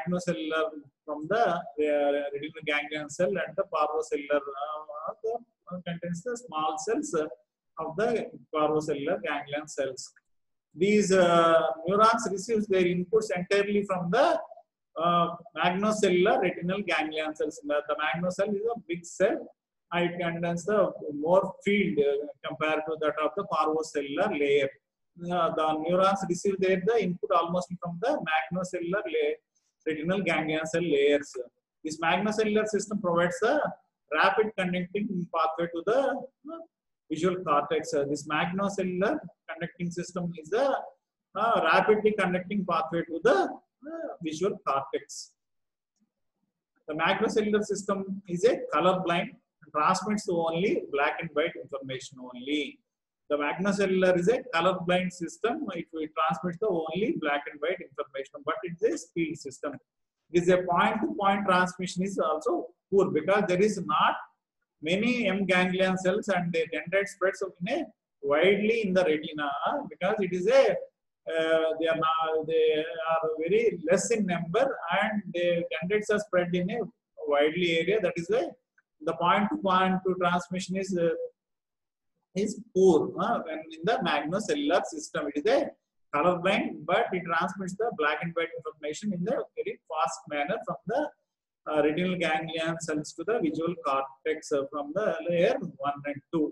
magnocellular from the uh, retinal ganglion cell, and the parvocellular uh, the, uh, contains the small cells uh, of the parvocellular ganglion cells. These uh, neurons receive their inputs entirely from the uh, magnocellular retinal ganglion cells. The, the magnocellular is a big cell. It contains the more field uh, compared to that of the parvocellular layer. Uh, the neurons receive their the input almost from the magnocellular layer, retinal ganglion cell layers. This magnocellular system provides a rapid conducting pathway to the uh, visual cortex. Uh, this magnocellular conducting system is a uh, rapidly conducting pathway to the uh, visual cortex. The magnocellular system is a color blind, transmits only black and white information only. The magnocellular is a color blind system. It will transmit the only black and white information, but it's a speed system. It is a point-to-point transmission is also poor because there is not many M ganglion cells and the dendrite spreads in a widely in the retina because it is a uh, they are not, they are very less in number and the dendrites are spread in a widely area. That is why the point-to-point to transmission is uh, is poor uh, when in the magnocellular system. It is a colorblind, but it transmits the black and white information in the very fast manner from the uh, retinal ganglion cells to the visual cortex uh, from the layer one and two.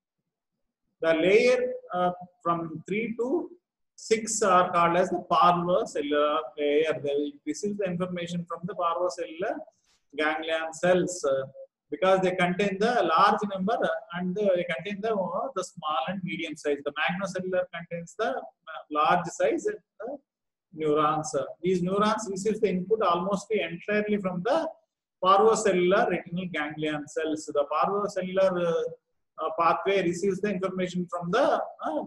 The layer uh, from three to six are called as the parvocellular layer. They receive the information from the parvocellular ganglion cells uh, because they contain the large number and they contain the, uh, the small and medium size. The magnocellular contains the large size uh, neurons. These neurons receive the input almost entirely from the parvocellular retinal ganglion cells. The parvocellular uh, uh, pathway receives the information from the uh,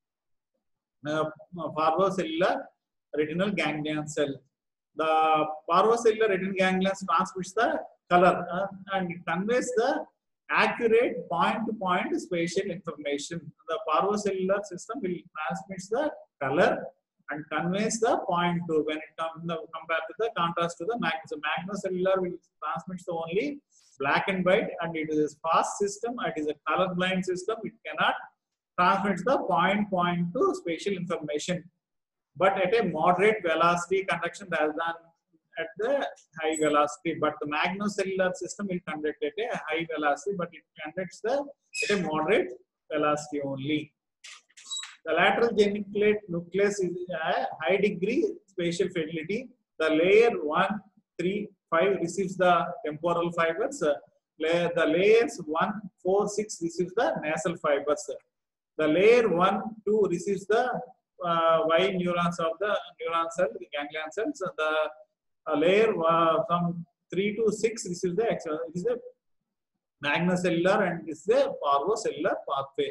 uh, parvocellular retinal ganglion cell. The parvocellular retinal ganglion transmits the color uh, and it conveys the accurate point-to-point -point spatial information. The parvocellular system will transmit the color and conveys the point to when it comes compared to the contrast to the magno. So magnocellular will transmit the only black and white, and it is a fast system. It is a color blind system. It cannot transmit the point-point to spatial information, but at a moderate velocity conduction rather than at the high velocity. But the magnocellular system will conduct at a high velocity, but it conducts the at a moderate velocity only. The lateral geniculate nucleus is a high degree spatial fidelity. The layer one, three, five receives the temporal fibers. The layers one, four, six receives the nasal fibers. The layer one, two receives the uh, Y neurons of the neuron cell, the ganglion cells. The uh, layer uh, from three to six receives the extra. It is a magnocellular and this is a parvocellular pathway.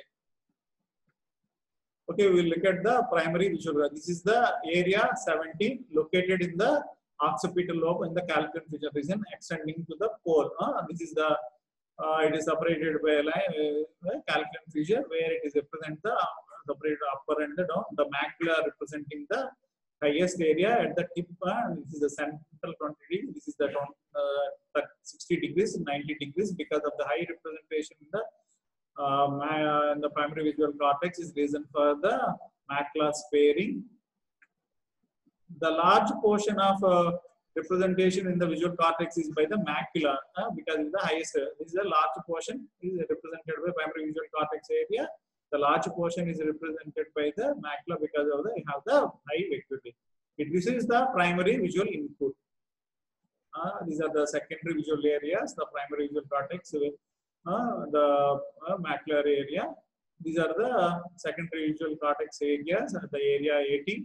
Okay, we will look at the primary visual. This is the area seventeen located in the occipital lobe in the calcaneal fissure region extending to the pole. Uh, this is the uh, it is separated by a line, uh, calcaneal fissure where it is represent the uh, separate upper and the down. The macula representing the highest area at the tip. Uh, this is the central twenty degree. This is the uh, sixty degrees, ninety degrees because of the high representation in the Uh, my, uh, in the primary visual cortex is reason for the macula sparing. The large portion of uh, representation in the visual cortex is by the macula uh, because it's the highest. Uh, this is a large portion is represented by primary visual cortex area. The large portion is represented by the macula because of the you have the high acuity. It receives the primary visual input. Uh, these are the secondary visual areas. The primary visual cortex. With, Uh, the uh, macular area. These are the secondary visual cortex areas, the area eighteen.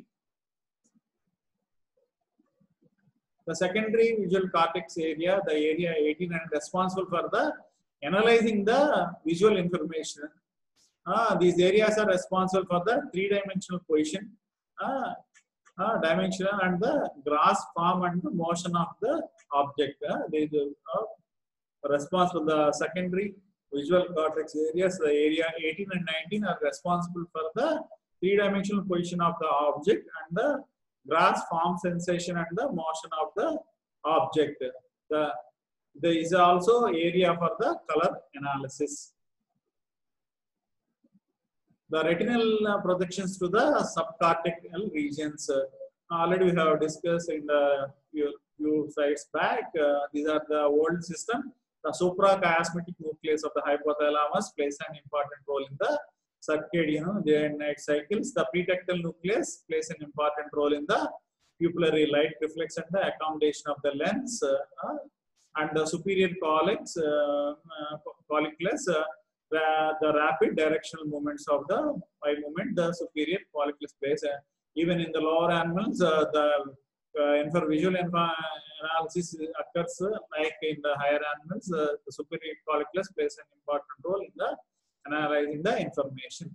The secondary visual cortex area, the area eighteen, and responsible for the analyzing the visual information. Uh, these areas are responsible for the three-dimensional position, uh, uh, dimensional, and the grasp, form, and the motion of the object. Uh, they do, uh, responsible the secondary visual cortex areas, the area eighteen and nineteen are responsible for the three-dimensional position of the object and the grasp, form, sensation, and the motion of the object. The there is also area for the color analysis. The retinal uh, projections to the subcortical regions. Uh, already we have discussed in the few, few slides back. Uh, these are the old system. The suprachiasmatic nucleus of the hypothalamus plays an important role in the circadian day and night cycles. The pretectal nucleus plays an important role in the pupillary light reflex and the accommodation of the lens. Uh, and the superior collex, uh, uh, colliculus, uh, the, the rapid directional movements of the eye movement, the superior colliculus plays. Uh, even in the lower animals, uh, the uh, infra visual infra analysis occurs uh, like in the higher animals. Uh, the superior colliculus plays an important role in the analyzing the information.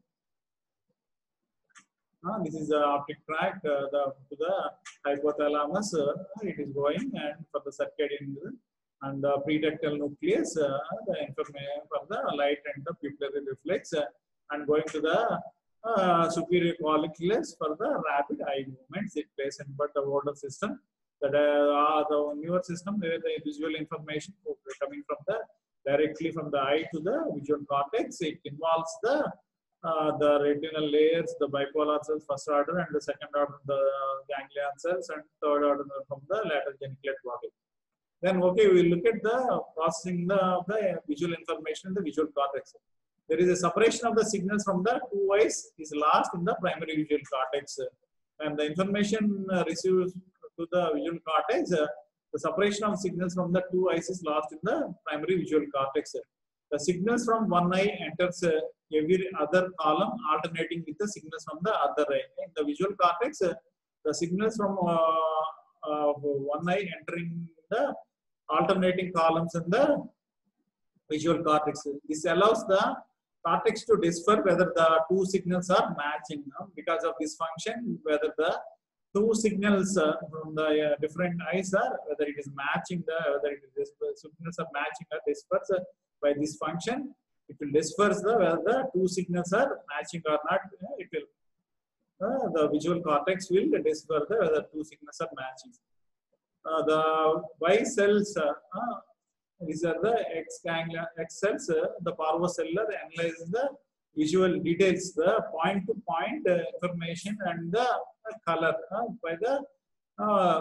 Uh, this is the optic tract uh, the, to the hypothalamus. Uh, it is going, and for the circadian and the pretectal nucleus, uh, the information for the light and the pupillary reflex, uh, and going to the uh, superior colliculus for the rapid eye movements. It plays in but the older system. That uh, the newer system where the visual information coming from the directly from the eye to the visual cortex. It involves the uh, the retinal layers, the bipolar cells, first order, and the second order, the ganglion cells, and third order from the lateral geniculate body. Then, okay, we look at the processing the, the visual information in the visual cortex. There is a separation of the signals from the two eyes is lost in the primary visual cortex, and the information uh, received to the visual cortex. Uh, the separation of signals from the two eyes is lost in the primary visual cortex. The signals from one eye enters uh, every other column, alternating with the signals from the other eye. In the visual cortex, uh, the signals from uh, uh, one eye entering the alternating columns in the visual cortex. This allows the cortex to differ whether the two signals are matching. No? Because of this function, whether the two signals uh, from the uh, different eyes are, whether it is matching, the whether it is signals are matching or disperse uh, by this function, it will disperse the whether the two signals are matching or not. Uh, it will uh, the visual cortex will disperse the whether two signals are matching. Uh, the Y cells, uh, uh, these are the X ganglia, X cells. Uh, the parvocellular analyzes the visual details, the point to point uh, information and the uh, color uh, by the uh,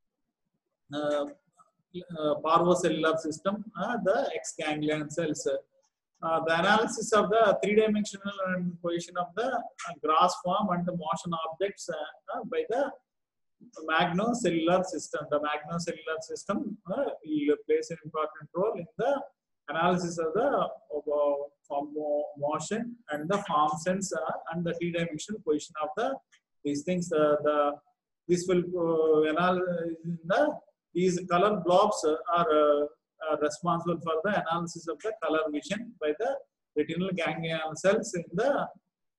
uh, uh, parvocellular system, uh, the X ganglion cells. Uh, the analysis of the three-dimensional position of the uh, grass form and the motion objects uh, uh, by the magnocellular system. The magnocellular system uh, will plays an important role in the analysis of the of, uh, form motion and the form sense uh, and the three-dimensional position of the these things. Uh, the this will uh, analyze the these color blobs uh, are, uh, are responsible for the analysis of the color vision by the retinal ganglion cells in the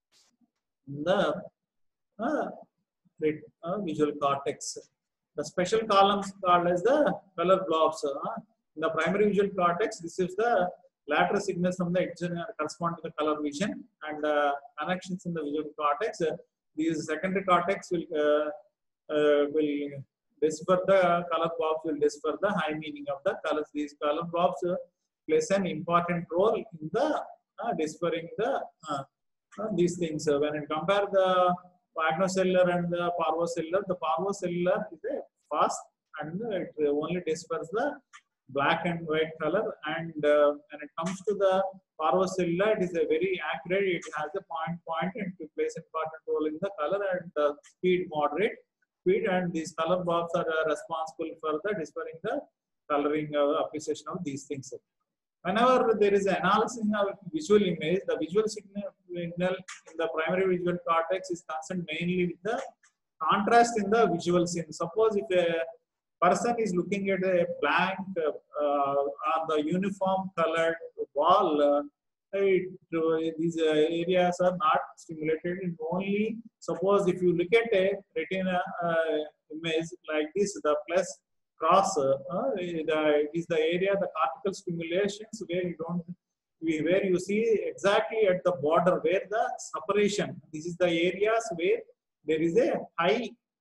in the uh, Uh, visual cortex. The special columns called as the color blobs. Uh, in the primary visual cortex, this is the lateral signals from the external correspond to the color vision, and uh, connections in the visual cortex. Uh, these secondary cortex will uh, uh, will decipher the color blobs, will decipher the high meaning of the colors. These color blobs uh, plays an important role in the uh, deciphering the uh, uh, these things. Uh, when you compare the magnocellular and the parvocellular, the parvocellular is a fast and it only disperses the black and white color, and uh, when it comes to the parvocellular, it is a very accurate, it has a point point and it plays an important role in the color and the speed moderate speed, and these color blobs are uh, responsible for the dispersing the coloring uh, appreciation of these things. Whenever there is an analysis of visual image, the visual signal in the primary visual cortex is concerned mainly with the contrast in the visual scene. Suppose if a person is looking at a blank uh, uh, or the uniform colored wall, uh, it, uh, these uh, areas are not stimulated. And only suppose if you look at a retina uh, image like this, the plus cross, uh, the, it is the area, the cortical stimulations where you don't, where you see exactly at the border where the separation. This is the areas where there is a high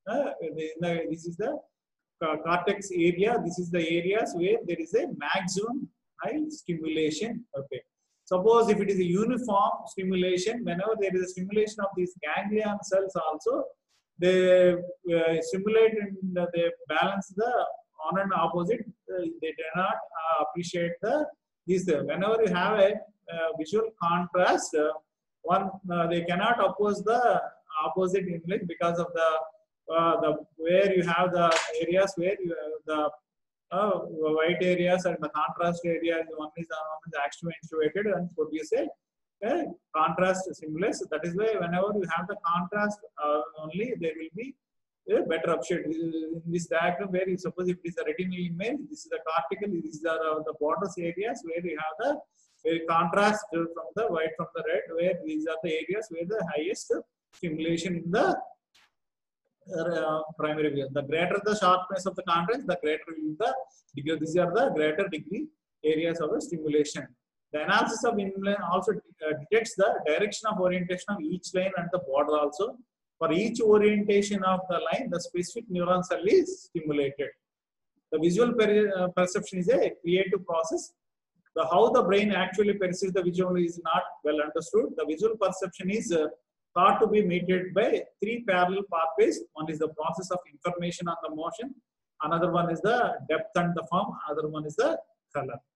Uh, this is the cortex area. This is the areas where there is a maximum high stimulation. Okay. Suppose if it is a uniform stimulation, whenever there is a stimulation of these ganglion cells also, they uh, stimulate and uh, they balance the on and opposite. Uh, they do not uh, appreciate the this. Uh, whenever you have a uh, visual contrast, uh, one uh, they cannot oppose the opposite image because of the uh, the where you have the areas where you have the uh, white areas and the contrast areas. One is uh, one is activated and produce a uh, contrast stimulus. That is why whenever you have the contrast uh, only, there will be a better upshade. In this diagram, where you suppose if it is a retinal image, this is the cortical, these are uh, the borders areas where you have the uh, contrast from the white from the red, where these are the areas where the highest stimulation in the uh, primary vision. The greater the sharpness of the contrast, the greater will be the degree. These are the greater degree areas of the stimulation. The analysis of inline also uh, detects the direction of orientation of each line and the border also. For each orientation of the line, the specific neuron cell is stimulated. The visual per uh, perception is a creative process. The how the brain actually perceives the visual is not well understood. The visual perception is uh, thought to be mediated by three parallel pathways. One is the process of information on the motion. Another one is the depth and the form. Another one is the color.